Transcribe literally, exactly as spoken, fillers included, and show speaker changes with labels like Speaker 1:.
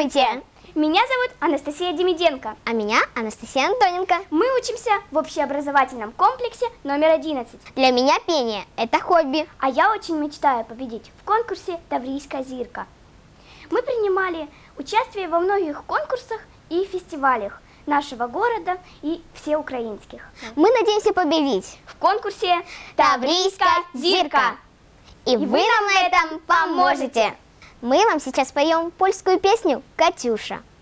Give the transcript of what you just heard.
Speaker 1: Здравствуйте!
Speaker 2: Меня зовут Анастасия Демиденко.
Speaker 1: А меня Анастасия Антоненко.
Speaker 2: Мы учимся в общеобразовательном комплексе номер одиннадцать.
Speaker 1: Для меня пение – это хобби.
Speaker 2: А я очень мечтаю победить в конкурсе «Таврийская зирка». Мы принимали участие во многих конкурсах и фестивалях нашего города и всеукраинских.
Speaker 1: Мы надеемся победить
Speaker 2: в конкурсе «Таврийская зирка».
Speaker 1: И, и вы нам в этом поможете. Мы вам сейчас поем польскую песню «Катюша».